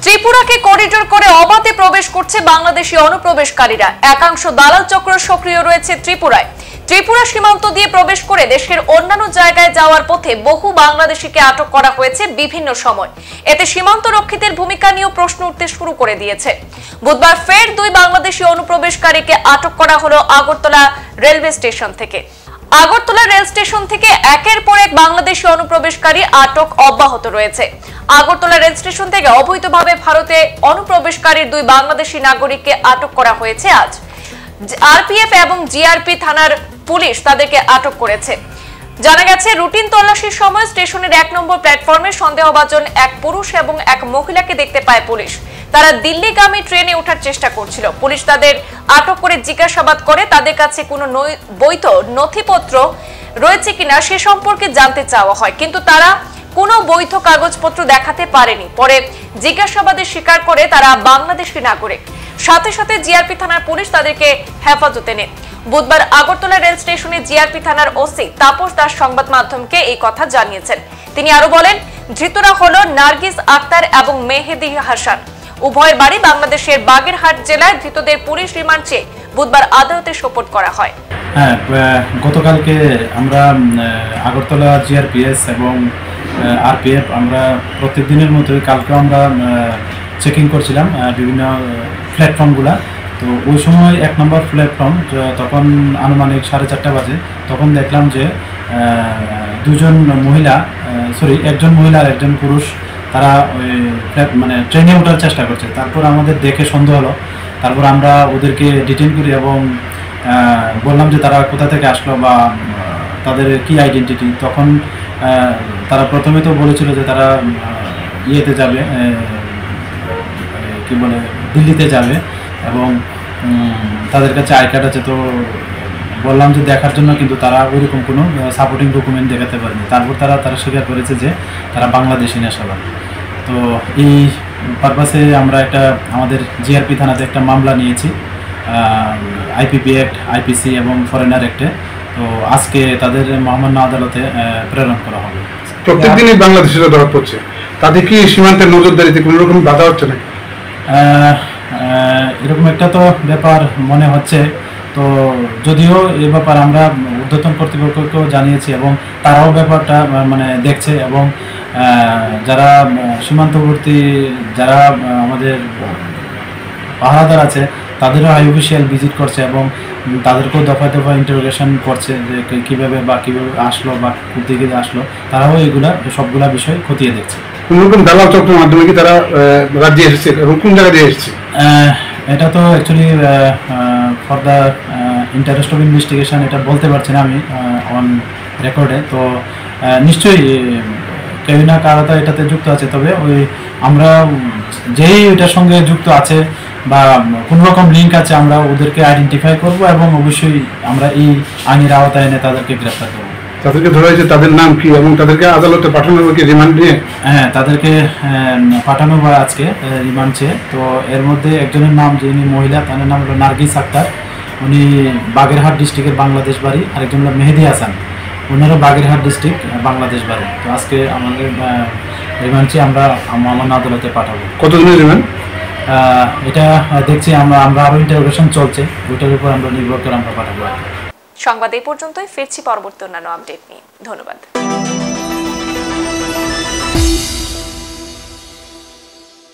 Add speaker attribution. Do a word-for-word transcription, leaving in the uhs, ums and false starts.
Speaker 1: ত্রিপুরাকে corridor করে অবাধে প্রবেশ করছে বাংলাদেশি অনুপ্রবেশকারীরা। একাংশ দালাল চক্র সক্রিয় রয়েছে ত্রিপুরায়। ত্রিপুরা সীমান্ত দিয়ে প্রবেশ করে দেশের অন্যান্য জায়গায় যাওয়ার পথে বহু বাংলাদেশিকে আটক করা হয়েছে বিভিন্ন সময়। এতে সীমান্ত রক্ষীদের ভূমিকা নিয়েও প্রশ্ন উঠতে শুরু করে দিয়েছে। বুধবার ফের দুই বাংলাদেশি অনুপ্রবেশকারীকে আটক করা হলো আগরতলা রেলওয়ে স্টেশন থেকে। আগরতলা রেল স্টেশন থেকে একের পর এক বাংলাদেশি অনুপ্রবেশকারী আটক অব্যাহত রয়েছে। আগরতলা রেল স্টেশন থেকে অবৈধভাবে ভারতে অনুপ্রবেশকারী দুই বাংলাদেশি নাগরিককে আটক করা হয়েছে আজ। আরপিএফ এবং জিআরপি থানার পুলিশ তাদেরকে আটক করেছে। জানা গেছে, রুটিন তল্লাশির সময় স্টেশনের এক নম্বর প্ল্যাটফর্মে সন্দেহভাজন এক পুরুষ এবং এক মহিলাকে দেখতে পায় পুলিশ। তারা দিল্লিগামী ট্রেনে ওঠার চেষ্টা করছিল। পুলিশ তাদের আটক করে জিজ্ঞাসাবাদ করে তাদের কাছে কোনো বৈধ নথিপত্র রয়েছে কিনা সে সম্পর্কে জানতে চাওয়া হয়, কিন্তু তারা কোনো বৈধ কাগজপত্র দেখাতে পারেনি। পরে জিজ্ঞাসাবাদে স্বীকার করে তারা বাংলাদেশি নাগরিক। সাথে সাথে জিআরপি থানার পুলিশ তাদেরকে হেফাজতে নেয়। বুধবার আগরতলা রেল স্টেশনে জিআরপি থানার ওসি তাপস দাস সংবাদ মাধ্যমকে এই কথা জানিয়েছেন। তিনি আরো বলেন, ধৃতরা হলো নার্গিস আক্তার এবং মেহেদি হাসান। উভয়ের বাড়ি বাংলাদেশের বাগেরহাট জেলায়। ধৃতদের পুলিশ রিমান্ড চেয়ে বুধবার আদালতে সোপর্দ করা হয়।
Speaker 2: হ্যাঁ, গতকালকে আমরা আগরতলা জিআরপিএস এবং আরপিএফ আমরা প্রত্যেকদিনের মতোই কালকে আমরা চেকিং করছিলাম বিভিন্ন প্ল্যাটফর্মগুলা। তো ওই সময় এক নম্বর প্ল্যাটফর্ম তখন আনুমানিক সাড়ে চারটা বাজে। তখন দেখলাম যে দুজন মহিলা সরি একজন মহিলা আর একজন পুরুষ তারা ওই মানে ট্রেনে ওঠার চেষ্টা করছে। তারপর আমাদের দেখে সন্দেহ হলো। তারপর আমরা ওদেরকে ডিটেইন করি এবং বললাম যে তারা কোথা থেকে আসলো বা তাদের কি আইডেন্টিটি। তখন তারা প্রথমে তো বলেছিল যে তারা ইয়েতে যাবে, কি বলে দিল্লিতে যাবে এবং তাদের কাছে আই কার্ড আছে। তো বললাম যে দেখার জন্য, কিন্তু তারা ওইরকম কোনো সাপোর্টিং ডকুমেন্ট দেখাতে পারেনি। তারপর তারা তারা স্বীকার করেছে যে তারা বাংলাদেশি নেশাবাদ। তো এই পারপাসে আমরা একটা আমাদের জিআরপি থানাতে একটা মামলা নিয়েছি আইপিপি অ্যাক্ট, আইপিসি এবং ফরেনার অ্যাক্টে। তো আজকে তাদের মহামান্য আদালতে প্রেরণ করা হবে।
Speaker 3: প্রত্যেকদিনই বাংলাদেশিরা ধরা পড়ছে, তাদের কি সীমান্তের নজরদারিতে কোনো রকম বাধা হচ্ছে না?
Speaker 2: এরকম একটা তো ব্যাপার মনে হচ্ছে। তো যদিও এ ব্যাপার আমরা ঊর্ধ্বতন কর্তৃপক্ষকেও জানিয়েছি এবং তারাও ব্যাপারটা মানে দেখছে এবং যারা সীমান্তবর্তী যারা আমাদের পাহারাদার আছে তাদেরও হাই অফিসিয়াল ভিজিট করছে এবং তাদেরকেও দফায় দফায় ইন্টারোগেশন করছে যে কীভাবে বা কীভাবে আসলো বা দিকে আসলো। তারাও এগুলা সবগুলা বিষয় খতিয়ে দেখছে।
Speaker 3: কোনোরকম দালাল চক্রের মাধ্যমে কি তারা রাজ্যে এসেছে এবং কোন জায়গা দিয়ে এসেছে?
Speaker 2: এটা তো actually for the interest of investigation এটা বলতে পারছি না আমি অন রেকর্ডে। তো নিশ্চয়ই কেউ না কারো তো এটাতে যুক্ত আছে। তবে ওই আমরা যেই ওইটার সঙ্গে যুক্ত আছে বা কোনো রকম লিঙ্ক আছে আমরা ওদেরকে আইডেন্টিফাই করব এবং অবশ্যই আমরা এই আইনের আওতায় এনে তাদেরকে গ্রেফতার করব।
Speaker 3: তাদেরকে ধরা হয়েছে, তাদের নাম কি এবং তাদেরকে আদালতে পাঠানো হবে কি রিমান্ড নিয়ে?
Speaker 2: হ্যাঁ, তাদেরকে পাঠানো হয় আজকে রিমান্ড চেয়ে। তো এর মধ্যে একজনের নাম, যিনি মহিলা, তার নাম হলো নার্গিস আক্তার। উনি বাগেরহাট ডিস্ট্রিক্টের বাংলাদেশ বাড়ি। আরেকজন হলো মেহেদি হাসান, ওনারও বাগেরহাট ডিস্ট্রিক্ট বাংলাদেশ বাড়ি। তো আজকে আমাদের রিমান্ড চেয়ে আমরা মহামান্য আদালতে পাঠাবো।
Speaker 3: কতদিনের রিমান্ড
Speaker 2: এটা দেখছি আমরা আমরা আরও ইন্টারোগেশন চলছে, ওইটার উপর আমরা নির্ভর করে আমরা পাঠাবো।
Speaker 1: সংবাদ এই পর্যন্তই। ফিরছি পরবর্তী অন্যান্য আপডেট নিয়ে। ধন্যবাদ।